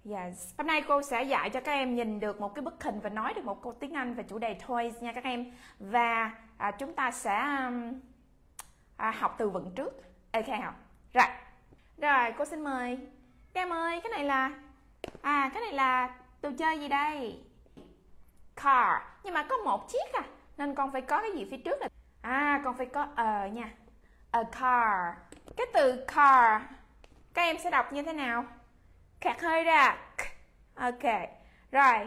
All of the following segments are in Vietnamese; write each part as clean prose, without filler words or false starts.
Yes. Hôm nay cô sẽ dạy cho các em nhìn được một cái bức hình và nói được một câu tiếng Anh về chủ đề toys nha các em. Và chúng ta sẽ học từ vựng trước. Ok không? Rồi, cô xin mời. Các em ơi, cái này là đồ chơi gì đây? Car. Nhưng mà có một chiếc nên con phải có cái gì phía trước là con phải có nha. A car. Cái từ car các em sẽ đọc như thế nào? Khạc hơi ra. Ok. Rồi,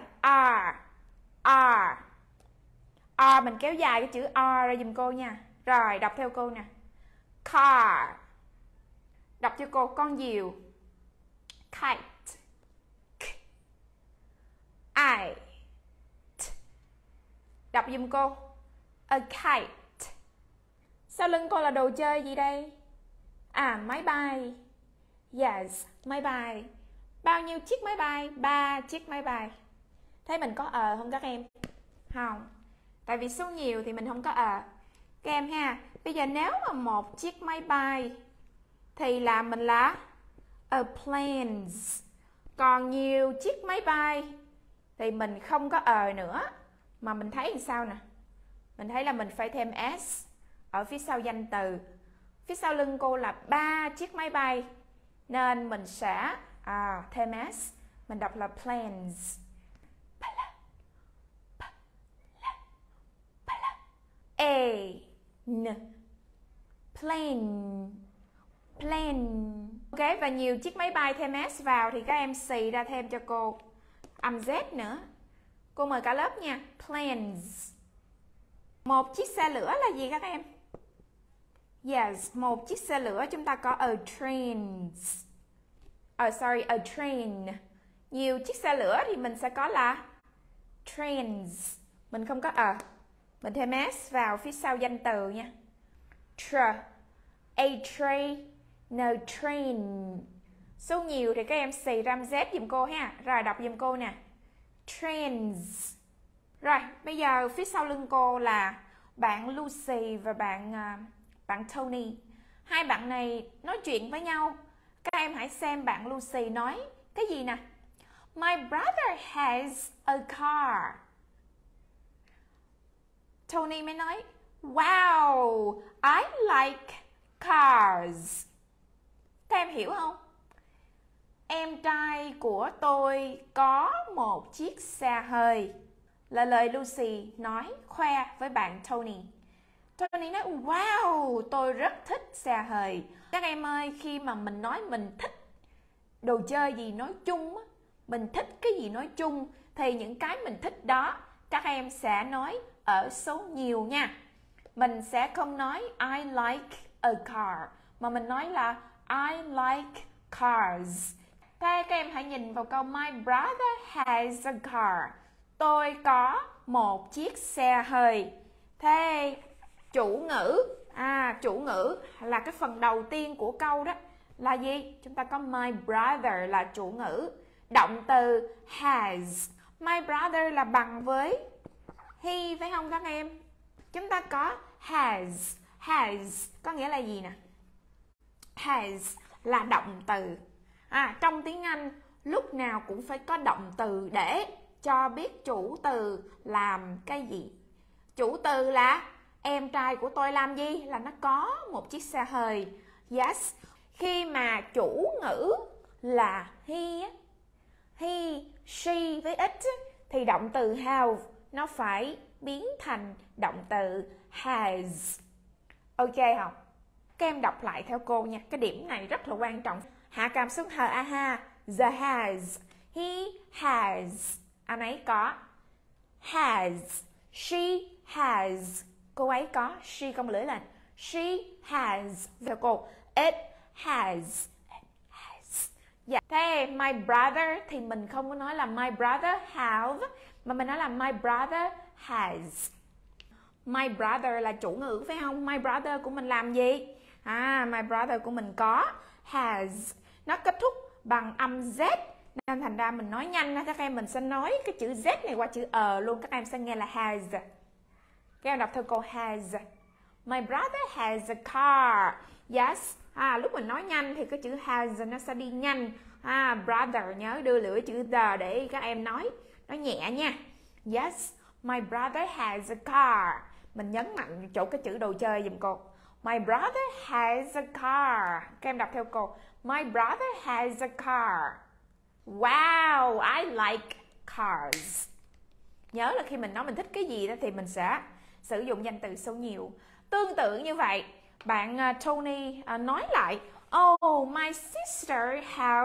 R mình kéo dài cái chữ R ra giùm cô nha. Rồi, đọc theo cô nè. Car. Đọc cho cô con diều. Kite. Đọc giùm cô. A kite. Sau lưng cô là đồ chơi gì đây? Máy bay. Yes, máy bay. Bao nhiêu chiếc máy bay? 3 chiếc máy bay. Thấy mình có không các em? Không. Tại vì số nhiều thì mình không có các em ha. Bây giờ nếu mà một chiếc máy bay thì là mình là planes. Còn nhiều chiếc máy bay thì mình không có nữa. Mà mình thấy làm sao nè? Mình thấy là mình phải thêm s ở phía sau danh từ. Phía sau lưng cô là 3 chiếc máy bay nên mình sẽ thêm s. Mình đọc là planes. Plane. Ok, và nhiều chiếc máy bay thêm s vào thì các em xì ra thêm cho cô âm z nữa. Cô mời cả lớp nha. Planes. Một chiếc xe lửa là gì các em? Yes, một chiếc xe lửa chúng ta có a train. Nhiều chiếc xe lửa thì mình sẽ có là trains. Mình không có mình thêm s vào phía sau danh từ nha. A train, no train. Số nhiều thì các em xì ram z giùm cô ha. Rồi đọc giùm cô nè. Trains. Rồi, bây giờ phía sau lưng cô là bạn Lucy và bạn Tony. Hai bạn này nói chuyện với nhau. Các em hãy xem bạn Lucy nói cái gì nè. My brother has a car. Tony mới nói, wow, I like cars. Các em hiểu không? Em trai của tôi có một chiếc xe hơi. Là lời Lucy nói khoe với bạn Tony. Tony nói, wow, tôi rất thích xe hơi. Các em ơi, khi mà mình nói mình thích đồ chơi gì nói chung, mình thích cái gì nói chung, thì những cái mình thích đó các em sẽ nói ở số nhiều nha. Mình sẽ không nói I like a car, mà mình nói là I like cars. Thế các em hãy nhìn vào câu My brother has a car. Tôi có một chiếc xe hơi. Thế chủ ngữ là cái phần đầu tiên của câu đó là gì? Chúng ta có my brother là chủ ngữ. Động từ has. My brother là bằng với he phải không các em? Chúng ta có has. Has có nghĩa là gì nè? Has là động từ. Trong tiếng Anh lúc nào cũng phải có động từ để cho biết chủ từ làm cái gì. Chủ từ là em trai của tôi làm gì? Là nó có một chiếc xe hơi. Yes. Khi mà chủ ngữ là he, she với it thì động từ have nó phải biến thành động từ has. Ok không? Các em đọc lại theo cô nha. Cái điểm này rất là quan trọng. Hạ cảm xuống ha. The has. He has. Anh ấy có. Has. She has. Cô ấy có. She con lưỡi lên. She has. Theo cô. It has. Dạ. Thế my brother thì mình không có nói là my brother have, mà mình nói là my brother has. My brother là chủ ngữ phải không? My brother của mình làm gì? My brother của mình có. Has. Nó kết thúc bằng âm Z nên thành ra mình nói nhanh. Các em mình sẽ nói cái chữ Z này qua chữ luôn. Các em sẽ nghe là has. Các em đọc theo câu has. My brother has a car. Yes. Lúc mình nói nhanh thì cái chữ has nó sẽ đi nhanh. Brother, nhớ đưa lưỡi chữ the để các em nói nhẹ nha. Yes, my brother has a car. Mình nhấn mạnh chỗ cái chữ đồ chơi giùm cô. My brother has a car. Các em đọc theo cô. My brother has a car. Wow, I like cars. Nhớ là khi mình nói mình thích cái gì đó thì mình sẽ sử dụng danh từ số nhiều. Tương tự như vậy, bạn Tony nói lại, oh, my sister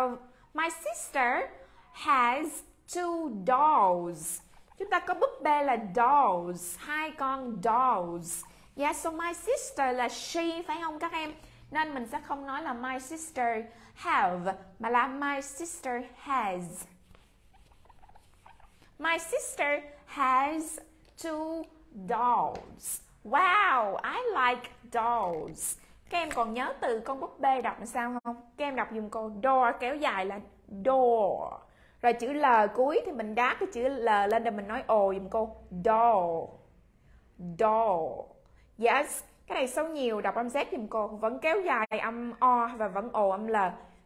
has 2 dolls. Chúng ta có búp bê là dolls, 2 con dolls. Yeah, so my sister là she, phải không các em? Nên mình sẽ không nói là my sister have, mà là my sister has. My sister has 2 dolls. Wow, I like dolls. Các em còn nhớ từ con búp bê đọc làm sao không? Các em đọc dùm cô. Door kéo dài là door. Rồi chữ L cuối thì mình đáp cái chữ L lên để mình nói ồ dùm cô. Doll. Doll. Yes. Cái này số nhiều đọc âm Z dùm cô. Vẫn kéo dài âm O và vẫn ồ âm L.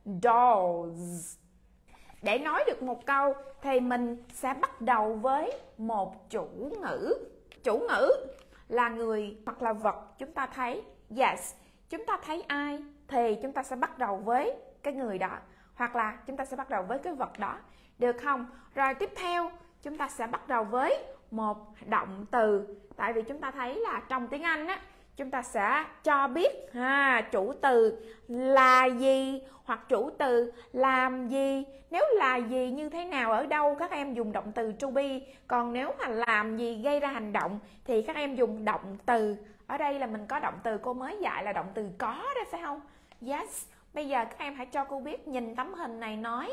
Dolls. Để nói được một câu thì mình sẽ bắt đầu với một chủ ngữ. Chủ ngữ là người hoặc là vật chúng ta thấy. Yes, chúng ta thấy ai thì chúng ta sẽ bắt đầu với cái người đó. Hoặc là chúng ta sẽ bắt đầu với cái vật đó. Được không? Rồi tiếp theo chúng ta sẽ bắt đầu với một động từ. Tại vì chúng ta thấy là trong tiếng Anh á, chúng ta sẽ cho biết chủ từ là gì hoặc chủ từ làm gì. Nếu là gì như thế nào ở đâu các em dùng động từ to be. Còn nếu mà làm gì gây ra hành động thì các em dùng động từ. Ở đây là mình có động từ cô mới dạy là động từ có đó phải không? Yes. Bây giờ các em hãy cho cô biết, nhìn tấm hình này nói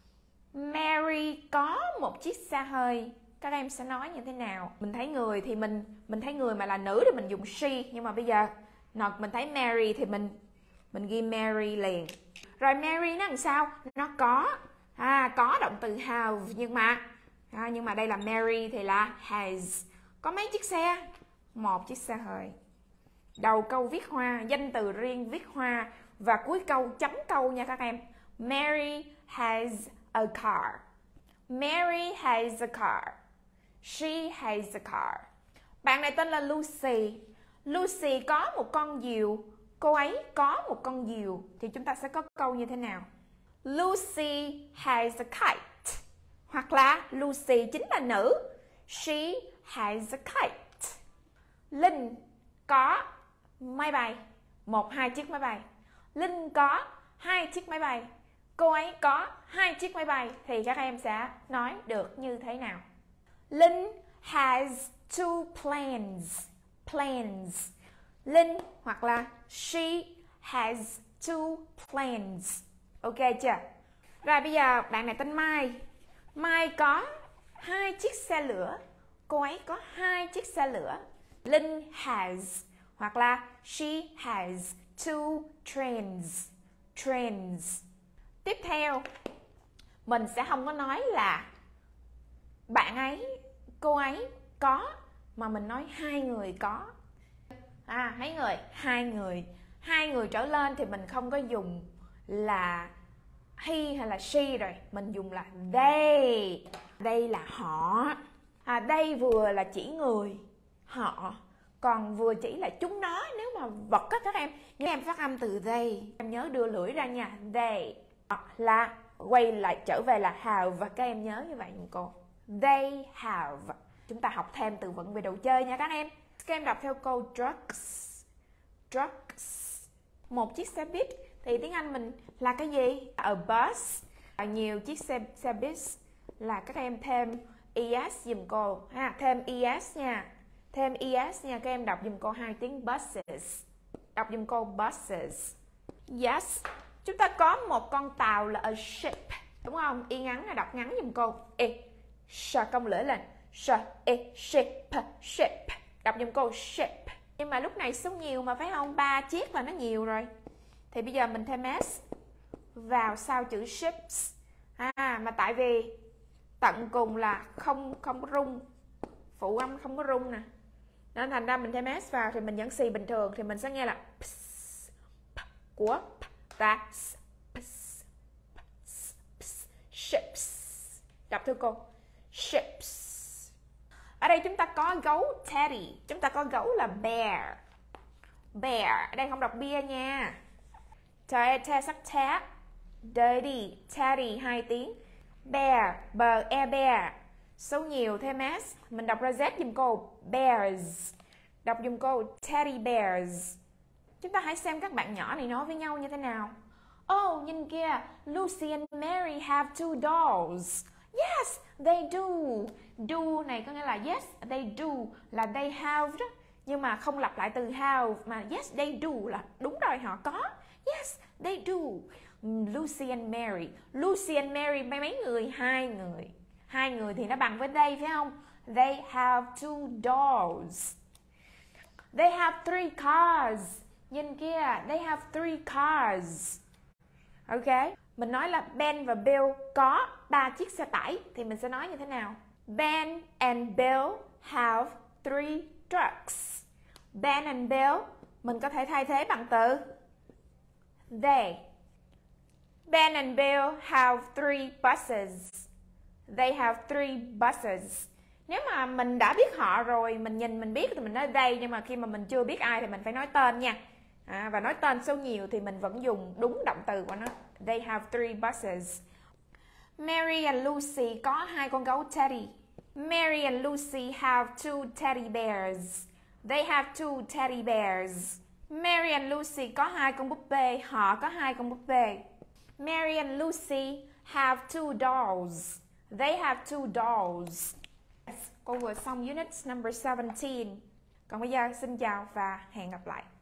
Mary có một chiếc xe hơi. Các em sẽ nói như thế nào? Mình thấy người thì mình thấy người mà là nữ thì mình dùng she, nhưng mà bây giờ mình thấy Mary thì mình ghi Mary liền. Rồi Mary nó làm sao? Nó có động từ have, nhưng mà đây là Mary thì là has. Có mấy chiếc xe? Một chiếc xe hơi. Đầu câu viết hoa, danh từ riêng viết hoa và cuối câu chấm câu nha các em. Mary has a car. Mary has a car. She has a car. Bạn này tên là Lucy. Lucy có một con diều. Cô ấy có một con diều. Thì chúng ta sẽ có câu như thế nào? Lucy has a kite. Hoặc là Lucy chính là nữ. She has a kite. Linh có máy bay. 1-2 chiếc máy bay. Linh có 2 chiếc máy bay. Cô ấy có 2 chiếc máy bay. Thì các em sẽ nói được như thế nào? Linh has 2 planes. Planes. Linh hoặc là she has 2 planes. Ok chưa? Rồi bây giờ bạn này tên Mai. Mai có 2 chiếc xe lửa. Cô ấy có 2 chiếc xe lửa. Linh has hoặc là she has 2 trains. Trains. Tiếp theo, mình sẽ không có nói là bạn ấy, cô ấy có, mà mình nói 2 người có. Mấy người? 2 người. 2 người trở lên thì mình không có dùng là he hay là she rồi. Mình dùng là they. Đây là họ. Đây vừa là chỉ người, họ. Còn vừa chỉ là chúng nó. Nếu mà vật á các em, nhưng em phát âm từ they. Em nhớ đưa lưỡi ra nha. They. Là quay lại trở về là have. Và các em nhớ như vậy dùm cô. They have. Chúng ta học thêm từ vựng về đồ chơi nha các em. Các em đọc theo câu drugs. Drugs. Một chiếc xe buýt thì tiếng Anh mình là cái gì? A bus. Nhiều chiếc xe buýt là các em thêm es dùm cô. Thêm es nha. Thêm es nha. Các em đọc dùm cô 2 tiếng buses. Đọc dùm cô buses. Yes. Chúng ta có một con tàu là a ship. Đúng không? Y ngắn là đọc ngắn dùm cô. Cong lưỡi lên. Ship. Ship. Đọc dùm cô ship. Nhưng mà lúc này số nhiều mà phải không? 3 chiếc là nó nhiều rồi. Thì bây giờ mình thêm s vào sau chữ ships. Mà tại vì tận cùng là không có rung. Phụ âm không có rung nè. Nên thành ra mình thêm s vào thì mình vẫn xì bình thường. Thì mình sẽ nghe là ps, của ta. Ships. Đọc thưa cô. Ships. Ở đây chúng ta có gấu Teddy. Chúng ta có gấu là bear. Bear. Ở đây không đọc beer nha. Te sắc té. Dirty. Teddy 2 tiếng. Bear. Bờ e bear. Số nhiều thêm s. Mình đọc ra z giùm cô. Bears. Đọc giùm cô. Teddy bears. Chúng ta hãy xem các bạn nhỏ này nói với nhau như thế nào. Oh, nhìn kia. Lucy and Mary have 2 dolls. Yes, they do. Do này có nghĩa là yes, they do là they have đó. Nhưng mà không lặp lại từ have mà yes, they do là đúng rồi, họ có. Yes, they do. Lucy and Mary. Lucy and Mary mấy người? 2 người. 2 người thì nó bằng với they phải không? They have 2 dolls. They have 3 cars. Nhìn kia, they have 3 cars. Ok, mình nói là Ben và Bill có 3 chiếc xe tải thì mình sẽ nói như thế nào? Ben and Bill have 3 trucks. Ben and Bill mình có thể thay thế bằng từ they. Ben and Bill have 3 buses. They have 3 buses. Nếu mà mình đã biết họ rồi, mình nhìn mình biết thì mình nói they, nhưng mà khi mà mình chưa biết ai thì mình phải nói tên nha. Và nói tên số nhiều thì mình vẫn dùng đúng động từ của nó. They have 3 buses. Mary and Lucy có 2 con gấu Teddy. Mary and Lucy have 2 teddy bears. They have 2 teddy bears. Mary and Lucy có 2 con búp bê. Họ có 2 con búp bê. Mary and Lucy have 2 dolls. They have 2 dolls. Cô vừa xong unit number 17. Còn bây giờ xin chào và hẹn gặp lại.